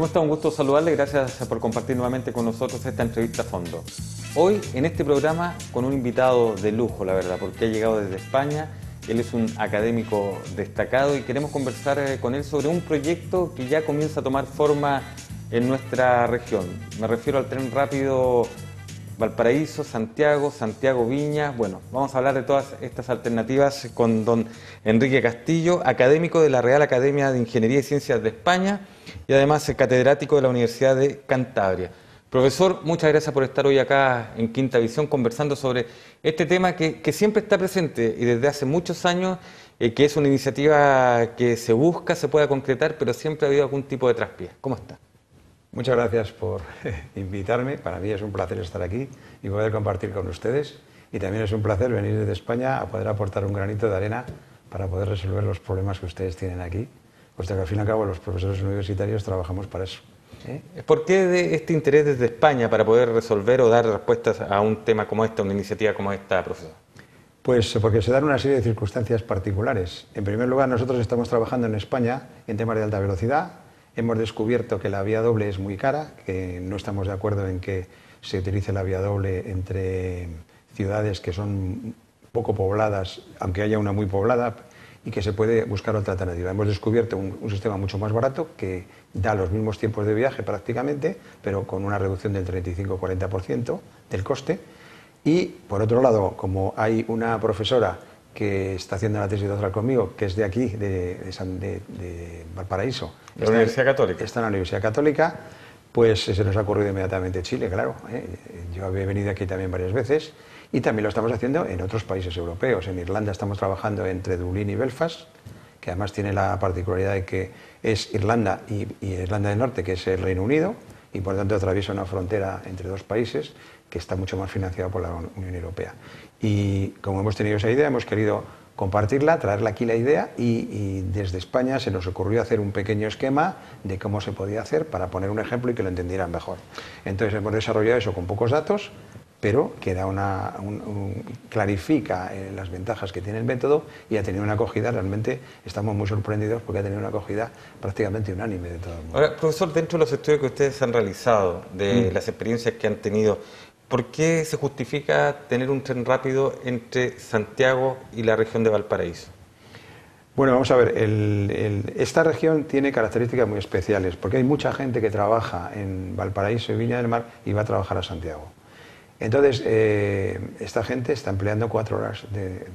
¿Cómo está? Un gusto saludarle, gracias por compartir nuevamente con nosotros esta entrevista a fondo. Hoy en este programa con un invitado de lujo, la verdad, porque ha llegado desde España. Él es un académico destacado y queremos conversar con él sobre un proyecto que ya comienza a tomar forma en nuestra región. Me refiero al tren rápido Valparaíso, Santiago, Santiago-Viña. Bueno, vamos a hablar de todas estas alternativas con don Enrique Castillo, académico de la Real Academia de Ingeniería y Ciencias de España y además catedrático de la Universidad de Cantabria. Profesor, muchas gracias por estar hoy acá en Quinta Visión conversando sobre este tema que siempre está presente y desde hace muchos años, que es una iniciativa que se busca, se pueda concretar, pero siempre ha habido algún tipo de traspié. ¿Cómo está? Muchas gracias por invitarme. Para mí es un placer estar aquí y poder compartir con ustedes. Y también es un placer venir desde España a poder aportar un granito de arena para poder resolver los problemas que ustedes tienen aquí, puesto que al fin y al cabo los profesores universitarios trabajamos para eso. ¿Por qué de este interés desde España para poder resolver o dar respuestas a un tema como esta, una iniciativa como esta, profesor? Pues porque se dan una serie de circunstancias particulares. En primer lugar, nosotros estamos trabajando en España en temas de alta velocidad. Hemos descubierto que la vía doble es muy cara, que no estamos de acuerdo en que se utilice la vía doble entre ciudades que son poco pobladas, aunque haya una muy poblada, y que se puede buscar otra alternativa. Hemos descubierto un sistema mucho más barato que da los mismos tiempos de viaje prácticamente, pero con una reducción del 35-40% del coste. Y por otro lado, como hay una profesora que está haciendo la tesis doctoral conmigo, que es de aquí, de Valparaíso. ¿De la Universidad Católica? Está en la Universidad Católica, pues se nos ha ocurrido inmediatamente Chile, claro. Yo había venido aquí también varias veces y también lo estamos haciendo en otros países europeos. En Irlanda estamos trabajando entre Dublín y Belfast, que además tiene la particularidad de que es Irlanda y Irlanda del Norte, que es el Reino Unido, y por tanto atraviesa una frontera entre dos países que está mucho más financiado por la Unión Europea. Y como hemos tenido esa idea, hemos querido compartirla, traerla aquí la idea y desde España se nos ocurrió hacer un pequeño esquema de cómo se podía hacer para poner un ejemplo y que lo entendieran mejor. Entonces hemos desarrollado eso con pocos datos, pero que da clarifica las ventajas que tiene el método y ha tenido una acogida, realmente estamos muy sorprendidos porque ha tenido una acogida prácticamente unánime de todo el mundo. Ahora, profesor, dentro de los estudios que ustedes han realizado, de las experiencias que han tenido, ¿por qué se justifica tener un tren rápido entre Santiago y la región de Valparaíso? Bueno, vamos a ver, esta región tiene características muy especiales, porque hay mucha gente que trabaja en Valparaíso y Viña del Mar y va a trabajar a Santiago. Entonces, esta gente está empleando 4 horas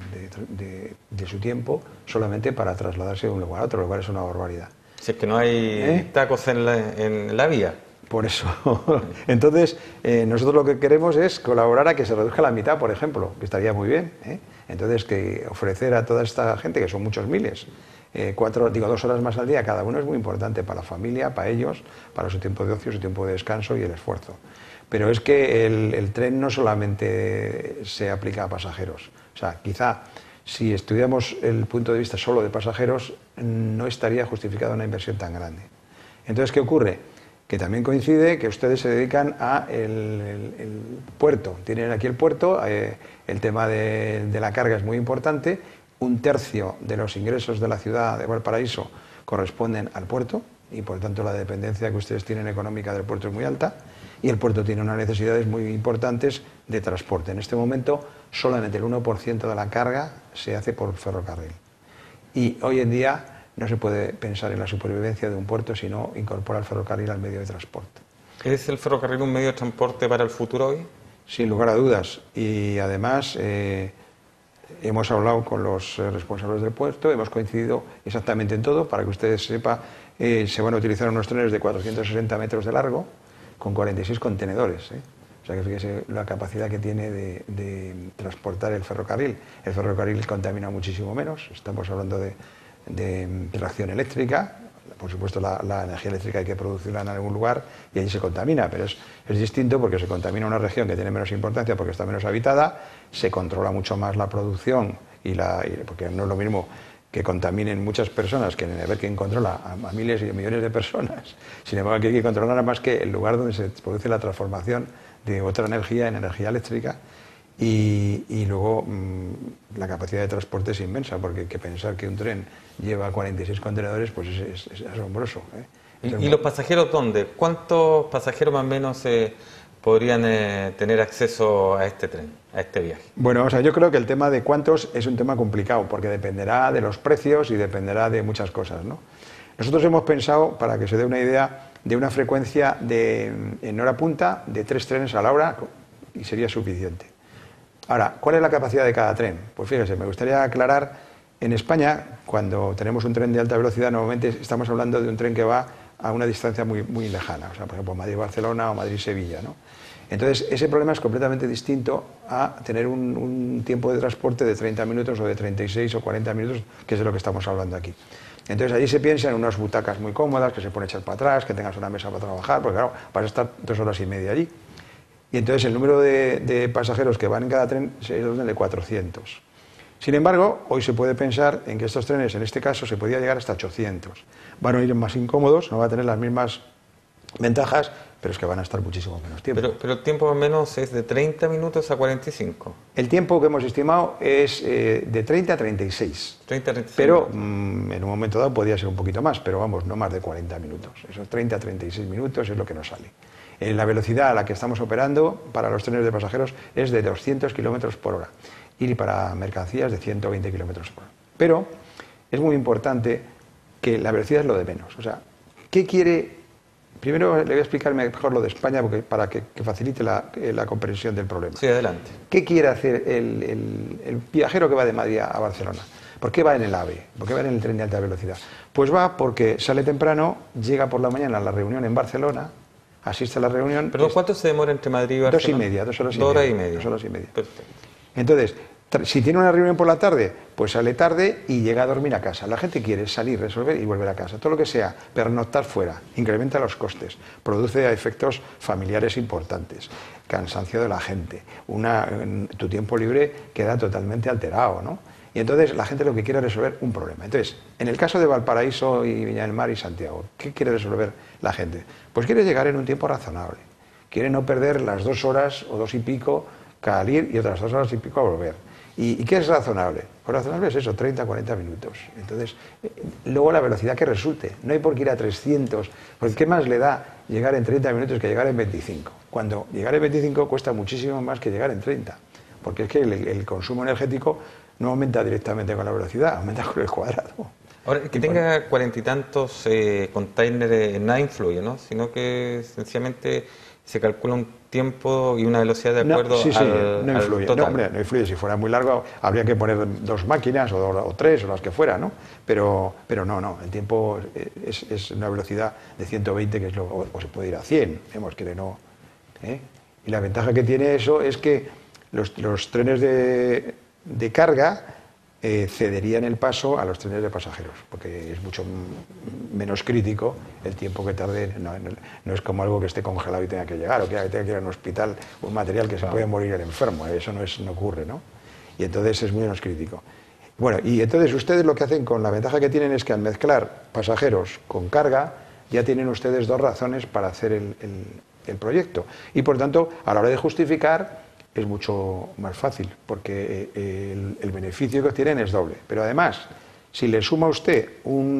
de su tiempo solamente para trasladarse de un lugar a otro, lo cual es una barbaridad. Si es que no hay tacos en la vía. Por eso. Entonces, nosotros lo que queremos es colaborar a que se reduzca la mitad, por ejemplo, que estaría muy bien. Entonces, que ofrecer a toda esta gente, que son muchos miles, 2 horas más al día cada uno es muy importante para la familia, para ellos, para su tiempo de ocio, su tiempo de descanso y el esfuerzo. Pero es que el tren no solamente se aplica a pasajeros. O sea, quizá si estudiamos el punto de vista solo de pasajeros, no estaría justificada una inversión tan grande. Entonces, ¿qué ocurre? Que también coincide que ustedes se dedican a el puerto. Tienen aquí el puerto, el tema de la carga es muy importante. 1/3 de los ingresos de la ciudad de Valparaíso corresponden al puerto y por tanto la dependencia que ustedes tienen económica del puerto es muy alta y el puerto tiene unas necesidades muy importantes de transporte. En este momento solamente el 1% de la carga se hace por ferrocarril y hoy en día no se puede pensar en la supervivencia de un puerto si no incorpora el ferrocarril al medio de transporte. ¿Es el ferrocarril un medio de transporte para el futuro hoy? Sin lugar a dudas. Y además hemos hablado con los responsables del puerto, hemos coincidido exactamente en todo. Para que ustedes sepan, se van a utilizar unos trenes de 460 metros de largo con 46 contenedores. O sea que fíjese la capacidad que tiene de transportar el ferrocarril. El ferrocarril contamina muchísimo menos. Estamos hablando de tracción eléctrica. Por supuesto la energía eléctrica hay que producirla en algún lugar y allí se contamina, pero es distinto porque se contamina una región que tiene menos importancia porque está menos habitada, se controla mucho más la producción porque no es lo mismo que contaminen muchas personas que ver quién controla a miles y millones de personas. Sin embargo, aquí hay que controlar más que el lugar donde se produce la transformación de otra energía en energía eléctrica. Y luego la capacidad de transporte es inmensa, porque hay que pensar que un tren lleva 46 contenedores, pues es asombroso. ¿Y los pasajeros dónde? ¿Cuántos pasajeros más o menos podrían tener acceso a este tren, a este viaje? Bueno, o sea, yo creo que el tema de cuántos es un tema complicado, porque dependerá de los precios y dependerá de muchas cosas, ¿no? Nosotros hemos pensado, para que se dé una idea, de una frecuencia en hora punta de 3 trenes a la hora y sería suficiente. Ahora, ¿cuál es la capacidad de cada tren? Pues fíjese, me gustaría aclarar, en España, cuando tenemos un tren de alta velocidad, normalmente estamos hablando de un tren que va a una distancia muy, muy lejana, o sea, por ejemplo, Madrid-Barcelona o Madrid-Sevilla, ¿no? Entonces, ese problema es completamente distinto a tener un tiempo de transporte de 30 minutos o de 36 o 40 minutos, que es de lo que estamos hablando aquí. Entonces, allí se piensa en unas butacas muy cómodas, que se pueden echar para atrás, que tengas una mesa para trabajar, porque claro, vas a estar 2 horas y media allí. Y entonces el número de pasajeros que van en cada tren es el orden de 400. Sin embargo, hoy se puede pensar en que estos trenes, en este caso, se podía llegar hasta 800. Van a ir más incómodos, no van a tener las mismas ventajas, pero es que van a estar muchísimo menos tiempo. Pero el tiempo más o menos es de 30 minutos a 45. El tiempo que hemos estimado es de 30 a 36. 30 a 36. Pero en un momento dado podría ser un poquito más, pero vamos, no más de 40 minutos. Esos 30 a 36 minutos es lo que nos sale. La velocidad a la que estamos operando para los trenes de pasajeros es de 200 kilómetros por hora y para mercancías de 120 kilómetros por hora. Pero es muy importante que la velocidad es lo de menos. O sea, ¿qué quiere? Primero le voy a explicar mejor lo de España para que facilite la comprensión del problema. Sí, adelante. ¿Qué quiere hacer el viajero que va de Madrid a Barcelona? ¿Por qué va en el AVE? ¿Por qué va en el tren de alta velocidad? Pues va porque sale temprano, llega por la mañana a la reunión en Barcelona, asiste a la reunión... ¿Perdón, cuánto se demora entre Madrid y Barcelona? 2 horas y media. 2 horas y media. 2 horas y media. Perfecto. Entonces, si tiene una reunión por la tarde, pues sale tarde y llega a dormir a casa. La gente quiere salir, resolver y volver a casa. Todo lo que sea, pernoctar fuera, incrementa los costes, produce efectos familiares importantes, cansancio de la gente, tu tiempo libre queda totalmente alterado, ¿no? Y entonces la gente lo que quiere es resolver un problema. Entonces, en el caso de Valparaíso y Viña del Mar y Santiago, ¿qué quiere resolver la gente? Pues quiere llegar en un tiempo razonable. Quiere no perder las 2 horas o 2 y pico al ir y otras 2 horas y pico a volver. ¿Y qué es razonable? Pues razonable es eso, 30, 40 minutos. Entonces, luego la velocidad que resulte. No hay por qué ir a 300, porque ¿qué más le da llegar en 30 minutos que llegar en 25? Cuando llegar en 25 cuesta muchísimo más que llegar en 30, porque es que el consumo energético no aumenta directamente con la velocidad, aumenta con el cuadrado. Ahora, que tenga 40 y tantos containers nada influye, ¿no? Sino que sencillamente se calcula un tiempo y una velocidad de acuerdo no influye. al total. No, hombre, no influye. Si fuera muy largo habría que poner 2 máquinas o 3 o las que fuera, ¿no? Pero no. El tiempo es una velocidad de 120 que es o se puede ir a 100. Vemos que no. Y la ventaja que tiene eso es que los trenes de carga cederían el paso a los trenes de pasajeros, porque es mucho menos crítico el tiempo que tarde, no es como algo que esté congelado y tenga que llegar, o que tenga que ir a un hospital, un material que se puede morir el enfermo, eso no ocurre, ¿no? Y entonces es muy menos crítico. Bueno, y entonces ustedes lo que hacen con la ventaja que tienen es que al mezclar pasajeros con carga, ya tienen ustedes 2 razones para hacer el proyecto. Y por tanto, a la hora de justificar, es mucho más fácil, porque el beneficio que obtienen es doble. Pero además, si le suma a usted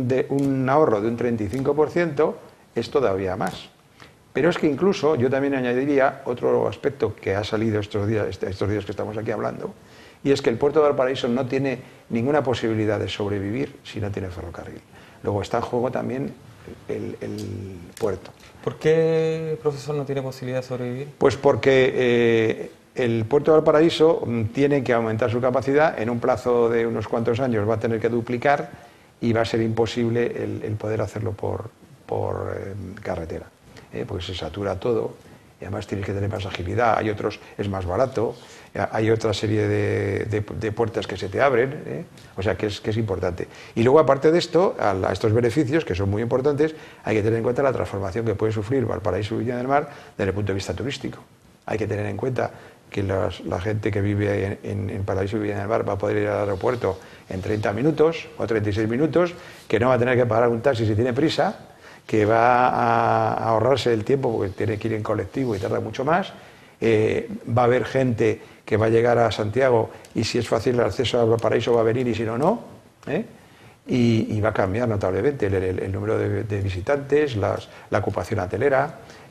un ahorro de un 35%, es todavía más. Pero es que incluso yo también añadiría otro aspecto que ha salido estos días que estamos aquí hablando, y es que el puerto de Valparaíso no tiene ninguna posibilidad de sobrevivir si no tiene ferrocarril. Luego está en juego también el puerto. ¿Por qué, profesor, no tiene posibilidad de sobrevivir? Pues porque el puerto de Valparaíso tiene que aumentar su capacidad, en un plazo de unos cuantos años va a tener que duplicar y va a ser imposible el poder hacerlo por carretera, porque se satura todo y además tienes que tener más agilidad, es más barato, hay otra serie de puertas que se te abren, o sea que es importante. Y luego, aparte de esto, a estos beneficios, que son muy importantes, hay que tener en cuenta la transformación que puede sufrir Valparaíso y Viña del Mar desde el punto de vista turístico. Hay que tener en cuenta que la gente que vive en Paraíso y Viña del Mar va a poder ir al aeropuerto en 30 minutos o 36 minutos, que no va a tener que pagar un taxi si tiene prisa, que va a ahorrarse el tiempo porque tiene que ir en colectivo y tarda mucho más. Va a haber gente que va a llegar a Santiago y si es fácil el acceso a Valparaíso va a venir y si no, no. y va a cambiar notablemente el número de visitantes, la ocupación hotelera,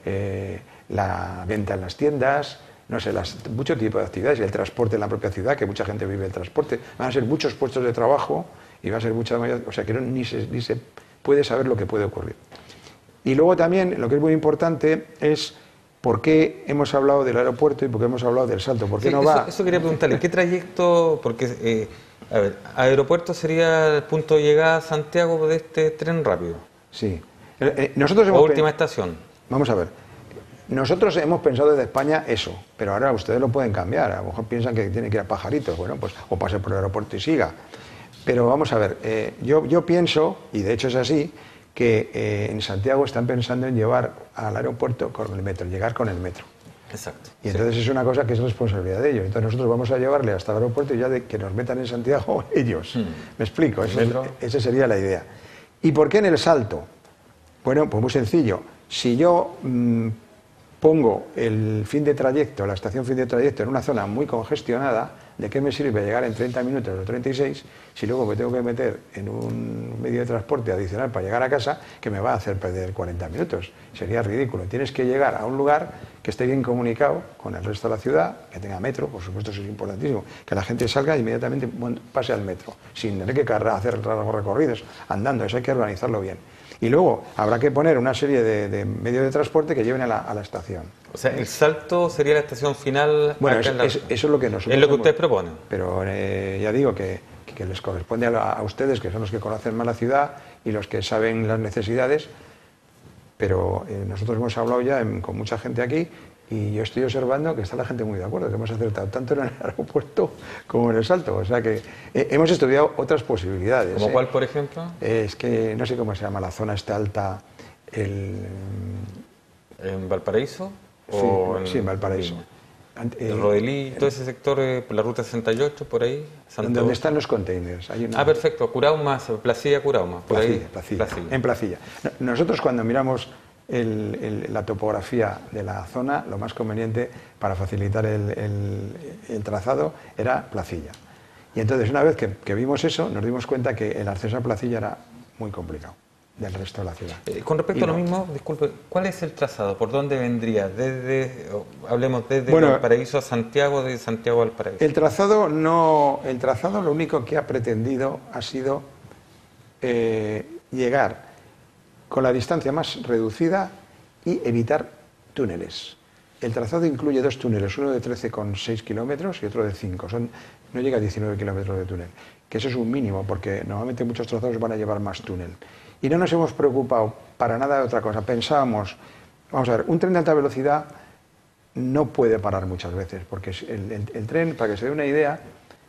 la venta en las tiendas, no sé, mucho tipo de actividades, y el transporte en la propia ciudad, que mucha gente vive el transporte. Van a ser muchos puestos de trabajo y va a ser mucha mayor, o sea que ni se puede saber lo que puede ocurrir. Y luego también, lo que es muy importante es por qué hemos hablado del aeropuerto y por qué hemos hablado del Salto. ¿Por qué no va? Eso quería preguntarle, ¿qué trayecto? Porque, a ver, aeropuerto sería el punto de llegada a Santiago de este tren rápido. Sí. Nosotros hemos última estación. Vamos a ver. Nosotros hemos pensado desde España eso, pero ahora ustedes lo pueden cambiar. A lo mejor piensan que tiene que ir a Pajaritos, bueno, pues o pase por el aeropuerto y siga. Pero vamos a ver, yo pienso, y de hecho es así, que en Santiago están pensando en llevar al aeropuerto con el metro, llegar con el metro. Exacto. Y entonces es una cosa que es responsabilidad de ellos. Entonces nosotros vamos a llevarle hasta el aeropuerto y ya de que nos metan en Santiago ellos. ¿Me explico? Esa sería la idea. ¿Y por qué en el Salto? Bueno, pues muy sencillo. Si yo pongo el fin de trayecto, la estación fin de trayecto en una zona muy congestionada, ¿de qué me sirve llegar en 30 minutos o 36 si luego me tengo que meter en un medio de transporte adicional para llegar a casa que me va a hacer perder 40 minutos? Sería ridículo. Tienes que llegar a un lugar que esté bien comunicado con el resto de la ciudad, que tenga metro, por supuesto eso es importantísimo, que la gente salga e inmediatamente pase al metro, sin tener que hacer largos recorridos, andando, eso hay que organizarlo bien. Y luego habrá que poner una serie de medios de transporte que lleven a la estación. O sea, el Salto sería la estación final. Bueno, eso es lo que nosotros... Es lo que ustedes proponen. Pero ya digo que les corresponde a ustedes, que son los que conocen más la ciudad y los que saben las necesidades, pero nosotros hemos hablado ya con mucha gente aquí y yo estoy observando que está la gente muy de acuerdo, que hemos acertado tanto en el aeropuerto como en el Salto. O sea que hemos estudiado otras posibilidades. ¿Como cuál, por ejemplo? Es que no sé cómo se llama, la zona está alta... ¿En Valparaíso? Sí, en Valparaíso. El Rodelí, todo ese sector, la ruta 68, por ahí. Donde están los containers. Perfecto, Curauma, Placilla, Curauma. Placilla. En Placilla. Nosotros cuando miramos la topografía de la zona, lo más conveniente para facilitar el trazado era Placilla. Y entonces una vez que vimos eso, nos dimos cuenta que el acceso a Placilla era muy complicado del resto de la ciudad. Con respecto a lo mismo, disculpe, ¿cuál es el trazado? ¿Por dónde vendría? Hablemos desde Valparaíso a Santiago, de Santiago a Valparaíso. El trazado lo único que ha pretendido ha sido llegar con la distancia más reducida y evitar túneles. El trazado incluye dos túneles, uno de 13,6 kilómetros y otro de 5. No llega a 19 kilómetros de túnel, que eso es un mínimo, porque normalmente muchos trazados van a llevar más túnel. Y no nos hemos preocupado para nada de otra cosa. Pensábamos, vamos a ver, un tren de alta velocidad no puede parar muchas veces, porque el tren, para que se dé una idea,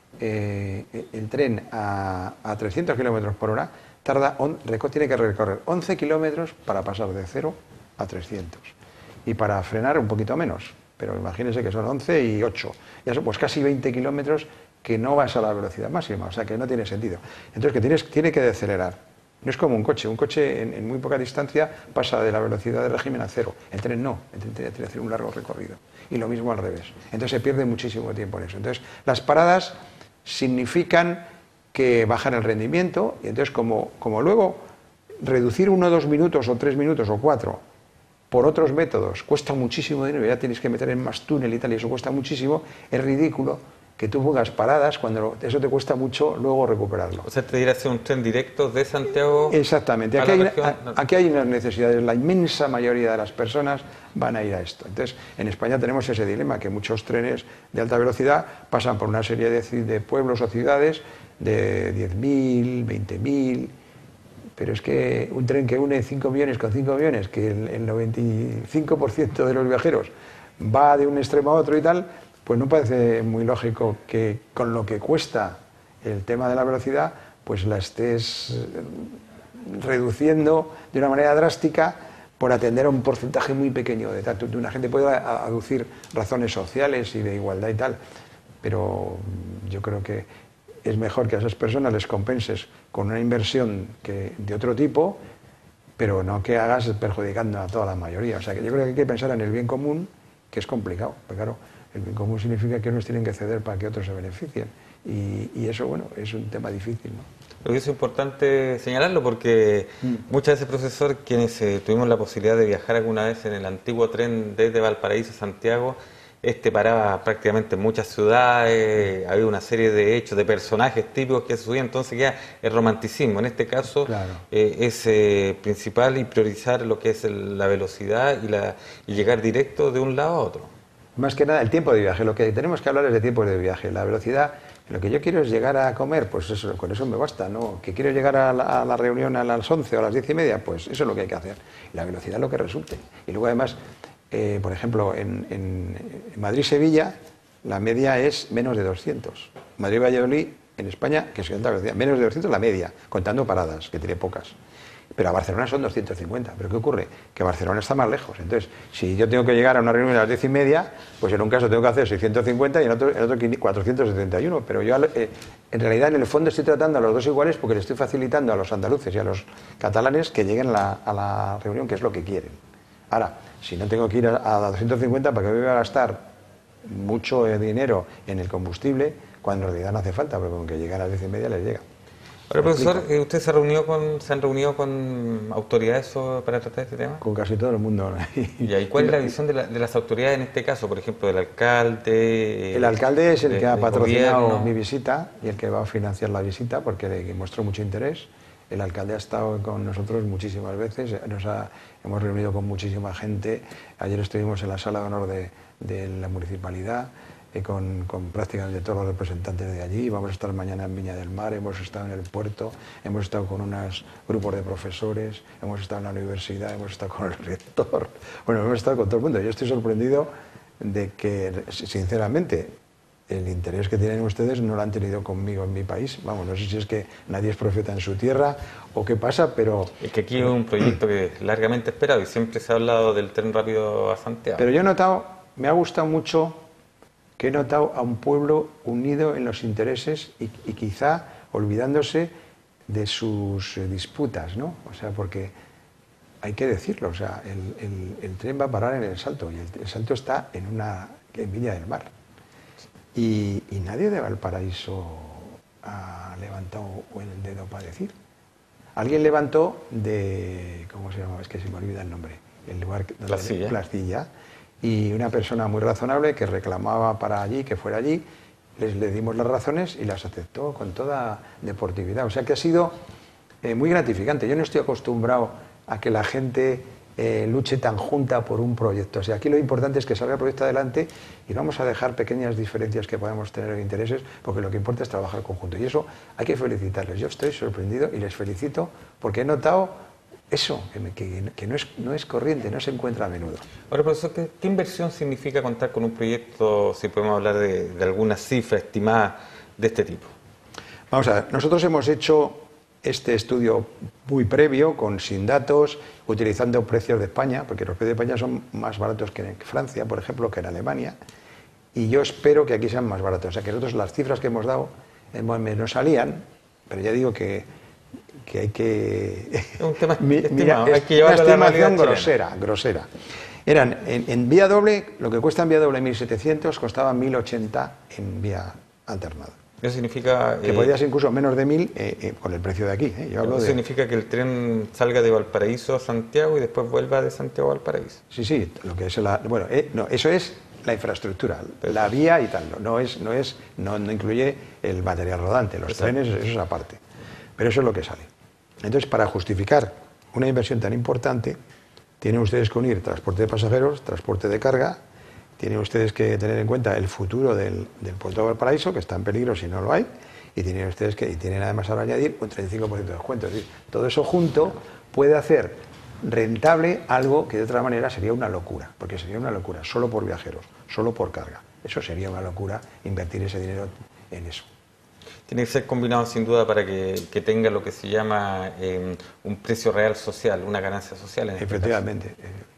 el tren a 300 kilómetros por hora tiene que recorrer 11 kilómetros para pasar de 0 a 300. Y para frenar un poquito menos, pero imagínense que son 11 y 8. Ya son pues casi 20 kilómetros que no vas a la velocidad máxima, o sea que no tiene sentido. Entonces que tiene que decelerar. No es como un coche en muy poca distancia pasa de la velocidad de régimen a 0. El tren no, el tren tiene que hacer un largo recorrido. Y lo mismo al revés. Entonces se pierde muchísimo tiempo en eso. Entonces las paradas significan que bajan el rendimiento y entonces como luego reducir 1 o 2 minutos o 3 minutos o 4 por otros métodos cuesta muchísimo dinero, ya tienes que meter en más túnel y tal, y eso cuesta muchísimo, es ridículo que tú pongas paradas cuando eso te cuesta mucho luego recuperarlo. O sea, te dirá hacer un tren directo de Santiago. Exactamente. Aquí hay unas necesidades. La inmensa mayoría de las personas van a ir a esto. Entonces, en España tenemos ese dilema, que muchos trenes de alta velocidad pasan por una serie de pueblos o ciudades de 10.000, 20.000... Pero es que un tren que une 5 millones con 5 millones, que el 95% de los viajeros va de un extremo a otro y tal, pues no parece muy lógico que con lo que cuesta el tema de la velocidad, pues la estés reduciendo de una manera drástica por atender a un porcentaje muy pequeño de tal. Una gente puede aducir razones sociales y de igualdad y tal, pero yo creo que es mejor que a esas personas les compenses con una inversión de otro tipo, pero no que hagas perjudicando a toda la mayoría. O sea, que yo creo que hay que pensar en el bien común, que es complicado, porque claro, el bien común significa que unos tienen que ceder para que otros se beneficien. Y eso, bueno, es un tema difícil, ¿no? Pero es importante señalarlo porque muchas veces, profesor, quienes tuvimos la posibilidad de viajar alguna vez en el antiguo tren desde Valparaíso a Santiago, paraba prácticamente en muchas ciudades, había una serie de hechos, de personajes típicos que se subían, entonces ya el romanticismo. En este caso Claro. es principal y priorizar lo que es la velocidad y llegar directo de un lado a otro. Más que nada el tiempo de viaje, lo que tenemos que hablar es de tiempo de viaje, la velocidad. Lo que yo quiero es llegar a comer, pues eso, con eso me basta, ¿no? Que quiero llegar a la reunión a las 11 o a las 10:30, pues eso es lo que hay que hacer. Y la velocidad es lo que resulte. Y luego además, por ejemplo, en Madrid-Sevilla la media es menos de 200. Madrid-Valladolid, en España, que es alta velocidad, menos de 200 la media, contando paradas, que tiene pocas. Pero a Barcelona son 250. ¿Pero qué ocurre? Que Barcelona está más lejos. Entonces, si yo tengo que llegar a una reunión a las 10:30, pues en un caso tengo que hacer 650 y en otro 471. Pero yo, en realidad, en el fondo estoy tratando a los dos iguales porque le estoy facilitando a los andaluces y a los catalanes que lleguen a la reunión, que es lo que quieren. Ahora, si no tengo que ir a 250, ¿para qué me voy a gastar mucho dinero en el combustible cuando en realidad no hace falta? Porque con que lleguen a las 10:30 les llega. Ahora, profesor, ¿usted se han reunido con autoridades para tratar este tema? Con casi todo el mundo. ¿Y cuál es la visión de las autoridades en este caso? Por ejemplo, del alcalde. El alcalde es el que ha patrocinado gobierno. mi visita y el que va a financiar la visita porque le mostró mucho interés. El alcalde ha estado con nosotros muchísimas veces, hemos reunido con muchísima gente. Ayer estuvimos en la sala de honor de la municipalidad, con prácticamente todos los representantes de allí. Vamos a estar mañana en Viña del Mar, hemos estado en el puerto, hemos estado con unos grupos de profesores, hemos estado en la universidad, hemos estado con el rector. Bueno, hemos estado con todo el mundo. Yo estoy sorprendido de que, sinceramente, el interés que tienen ustedes no lo han tenido conmigo en mi país. Vamos, no sé si es que nadie es profeta en su tierra o qué pasa, pero... Es que aquí hay un proyecto que es largamente esperado y siempre se ha hablado del tren rápido a Santiago. Pero yo he notado, me ha gustado mucho que he notado a un pueblo unido en los intereses y quizá olvidándose de sus disputas, ¿no? O sea, porque hay que decirlo, o sea, el tren va a parar en El Salto y el Salto está en Viña del Mar. Y nadie de Valparaíso ha levantado el dedo para decir. Alguien levantó ¿cómo se llama? Es que se me olvida el nombre. El lugar donde Plastilla. Y una persona muy razonable que reclamaba para allí, que fuera allí, le dimos las razones y las aceptó con toda deportividad. O sea que ha sido muy gratificante. Yo no estoy acostumbrado a que la gente luche tan junta por un proyecto. O sea, aquí lo importante es que salga el proyecto adelante y vamos a dejar pequeñas diferencias que podamos tener en intereses, porque lo que importa es trabajar conjunto. Y eso hay que felicitarles. Yo estoy sorprendido y les felicito porque he notado eso, que no es corriente, no se encuentra a menudo. Ahora, profesor, ¿qué inversión significa contar con un proyecto, si podemos hablar de alguna cifra estimada de este tipo? Vamos a ver, nosotros hemos hecho este estudio muy previo, sin datos, utilizando precios de España, porque los precios de España son más baratos que en Francia, por ejemplo, que en Alemania, y yo espero que aquí sean más baratos. O sea, que nosotros las cifras que hemos dado no salían, pero ya digo que hay que... Es un tema mira, hay que llevarlo una a la estimación realidad grosera. Eran en vía doble, lo que cuesta en vía doble 1.700, costaba 1.080 en vía alternada. Eso significa... Que podría ser incluso menos de 1.000 con el precio de aquí. Yo hablo eso significa que el tren salga de Valparaíso a Santiago y después vuelva de Santiago a Valparaíso. Sí, lo que es bueno, no, eso es la infraestructura, la vía y tal. No incluye el material rodante, los trenes, eso es aparte. Pero eso es lo que sale. Entonces, para justificar una inversión tan importante, tienen ustedes que unir transporte de pasajeros, transporte de carga, tienen ustedes que tener en cuenta el futuro del puerto de Valparaíso, que está en peligro si no lo hay, y tienen ustedes tienen además ahora añadir un 35% de descuento. Es decir, todo eso junto puede hacer rentable algo que de otra manera sería una locura, porque sería una locura solo por viajeros, solo por carga. Eso sería una locura, invertir ese dinero en eso. Tiene que ser combinado sin duda para que tenga lo que se llama un precio real social, una ganancia social. Efectivamente,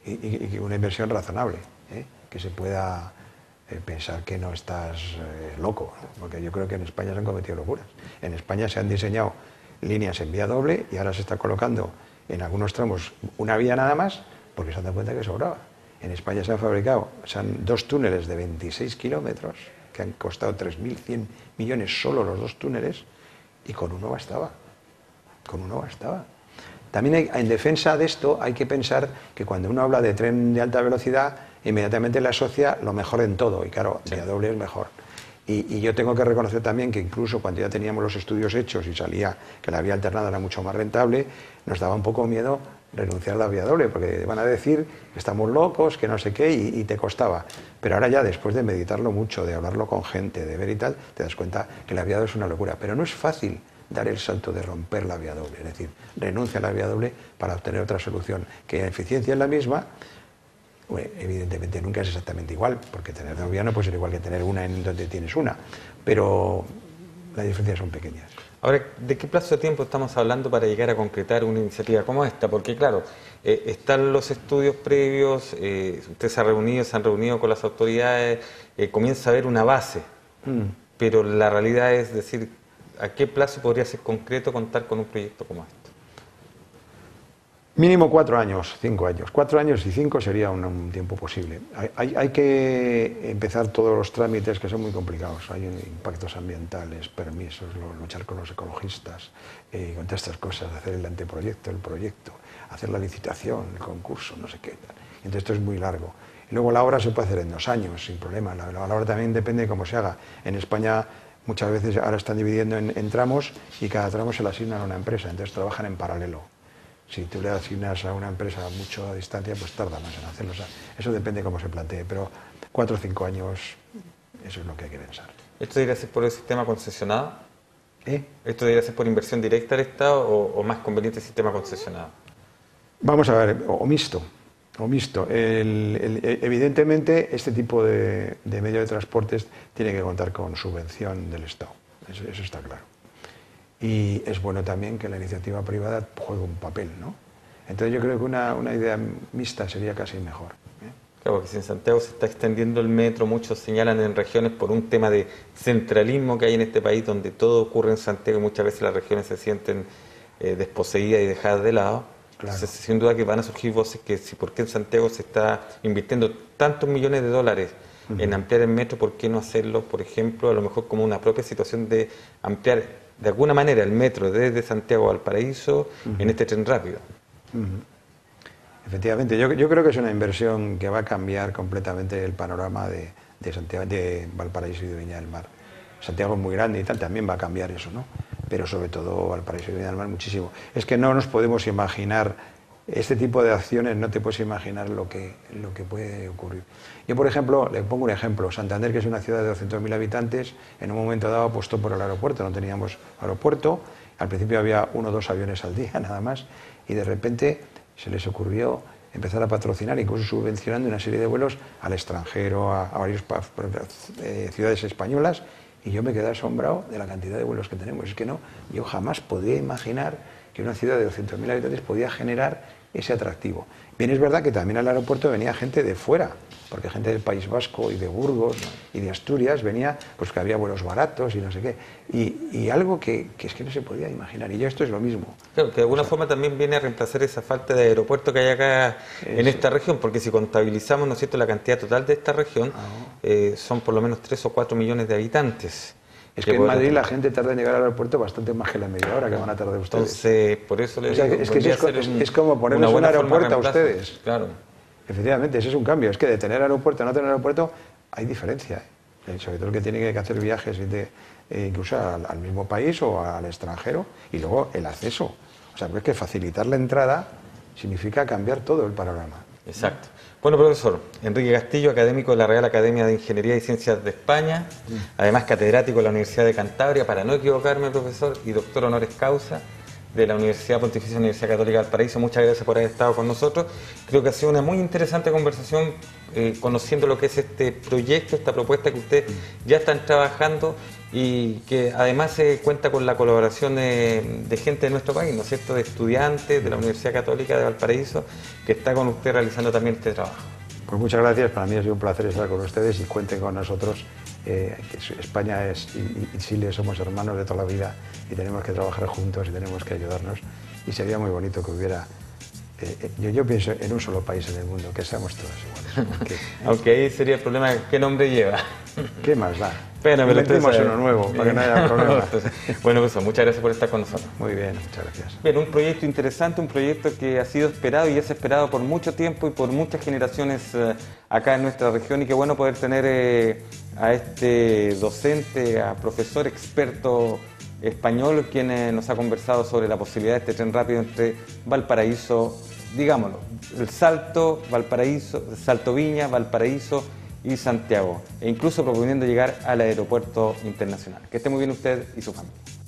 y una inversión razonable, que se pueda pensar que no estás loco, ¿no? Porque yo creo que en España se han cometido locuras. En España se han diseñado líneas en vía doble y ahora se está colocando en algunos tramos una vía nada más porque se han dado cuenta que sobraba. En España se han fabricado 2 túneles de 26 kilómetros que han costado 3.100 millones solo los 2 túneles y con uno bastaba. con uno bastaba. También en defensa de esto hay que pensar que cuando uno habla de tren de alta velocidad, inmediatamente le asocia lo mejor en todo, y claro, vía doble es mejor. Y yo tengo que reconocer también que incluso cuando ya teníamos los estudios hechos y salía que la vía alternada era mucho más rentable, nos daba un poco miedo renunciar a la vía doble, porque van a decir que estamos locos, que no sé qué, y te costaba. Pero ahora ya, después de meditarlo mucho, de hablarlo con gente, de ver y tal, te das cuenta que la vía doble es una locura. Pero no es fácil dar el salto de romper la vía doble, es decir, renuncia a la vía doble para obtener otra solución, que en eficiencia es la misma. Bueno, evidentemente nunca es exactamente igual, porque tener dos vías no puede ser igual que tener una en donde tienes una, pero las diferencias son pequeñas. Ahora, ¿de qué plazo de tiempo estamos hablando para llegar a concretar una iniciativa como esta? Porque claro, están los estudios previos, ustedes se han reunido con las autoridades, comienza a haber una base, pero la realidad es decir, ¿a qué plazo podría ser concreto contar con un proyecto como este? Mínimo 4 años, 5 años. 4 años y 5 sería un tiempo posible. Hay que empezar todos los trámites que son muy complicados. Hay impactos ambientales, permisos, luchar con los ecologistas, con todas estas cosas, hacer el anteproyecto, el proyecto, hacer la licitación, el concurso, no sé qué. Entonces esto es muy largo. Y luego la obra se puede hacer en 2 años, sin problema. La obra también depende de cómo se haga. En España muchas veces ahora están dividiendo en tramos y cada tramo se le asignan a una empresa, entonces trabajan en paralelo. Si tú le asignas a una empresa a mucha distancia, pues tarda más en hacerlo. O sea, eso depende de cómo se plantee, pero 4 o 5 años, eso es lo que hay que pensar. ¿Esto debería ser por el sistema concesionado? ¿Esto debería ser por inversión directa del Estado o más conveniente el sistema concesionado? Vamos a ver, o mixto. Evidentemente, este tipo de medio de transportes tiene que contar con subvención del Estado. Eso está claro. Y es bueno también que la iniciativa privada juegue un papel, ¿no? Entonces yo creo que una idea mixta sería casi mejor. Claro, porque si en Santiago se está extendiendo el metro, muchos señalan en regiones por un tema de centralismo que hay en este país, donde todo ocurre en Santiago y muchas veces las regiones se sienten desposeídas y dejadas de lado. Claro. Entonces, sin duda que van a surgir voces que si por qué en Santiago se está invirtiendo tantos millones de dólares en ampliar el metro, ¿por qué no hacerlo, por ejemplo, a lo mejor como una propia situación de ampliar de alguna manera el metro desde Santiago a Valparaíso en este tren rápido? Efectivamente, yo creo que es una inversión que va a cambiar completamente el panorama de Santiago, de Valparaíso y de Viña del Mar. Santiago es muy grande y tal, también va a cambiar eso, ¿no? Pero sobre todo Valparaíso y Viña del Mar muchísimo. Es que no nos podemos imaginar este tipo de acciones, no te puedes imaginar lo que puede ocurrir. Yo, por ejemplo, le pongo un ejemplo. Santander, que es una ciudad de 200.000 habitantes, en un momento dado apostó por el aeropuerto. No teníamos aeropuerto, al principio había 1 o 2 aviones al día nada más, y de repente se les ocurrió empezar a patrocinar, incluso subvencionando una serie de vuelos al extranjero, a varias ciudades españolas, y yo me quedé asombrado de la cantidad de vuelos que tenemos. Es que no, yo jamás podía imaginar que una ciudad de 200.000 habitantes podía generar ese atractivo. Bien, es verdad que también al aeropuerto venía gente de fuera, porque gente del País Vasco y de Burgos y de Asturias venía, pues que había vuelos baratos y no sé qué, y algo que es que no se podía imaginar, y ya esto es lo mismo. Claro, que de alguna forma también viene a reemplazar esa falta de aeropuerto que hay acá en esta región, porque si contabilizamos, ¿no es cierto?, la cantidad total de esta región, son por lo menos 3 o 4 millones de habitantes. Es que en Madrid la gente tarda en llegar al aeropuerto bastante más que la media hora que van a tardar ustedes. Entonces, por eso les digo, es como ponerles un aeropuerto a ustedes. Claro. Efectivamente, ese es un cambio. Es que de tener aeropuerto a no tener aeropuerto hay diferencia. Sobre todo el que tiene que hacer viajes incluso al mismo país o al extranjero, y luego el acceso. O sea, es que facilitar la entrada significa cambiar todo el panorama. Exacto. Bueno, profesor, Enrique Castillo, académico de la Real Academia de Ingeniería y Ciencias de España, además catedrático de la Universidad de Cantabria, para no equivocarme, profesor, y doctor honoris causa de la Universidad Pontificia Universidad Católica del Paraíso. Muchas gracias por haber estado con nosotros. Creo que ha sido una muy interesante conversación, conociendo lo que es este proyecto, esta propuesta que ustedes ya están trabajando y que además cuenta con la colaboración de gente de nuestro país, ¿no es cierto?, de estudiantes de la Universidad Católica de Valparaíso, que está con usted realizando también este trabajo. Pues muchas gracias, para mí ha sido un placer estar con ustedes y cuenten con nosotros. España y Chile somos hermanos de toda la vida y tenemos que trabajar juntos y tenemos que ayudarnos, y sería muy bonito que hubiera, yo pienso en un solo país en el mundo, que seamos todos iguales. Aunque ahí sería el problema, ¿qué nombre lleva? ¿Qué más da? Pero inventemos uno nuevo para que no haya problema. Bueno, pues muchas gracias por estar con nosotros. Muy bien, muchas gracias. Bien, un proyecto interesante, un proyecto que ha sido esperado y es esperado por mucho tiempo y por muchas generaciones acá en nuestra región, y qué bueno poder tener a este docente, a profesor experto español, quien nos ha conversado sobre la posibilidad de este tren rápido entre Valparaíso, digámoslo, el Salto, Valparaíso, Salto Viña, Valparaíso y Santiago, e incluso proponiendo llegar al aeropuerto internacional. Que esté muy bien usted y su familia.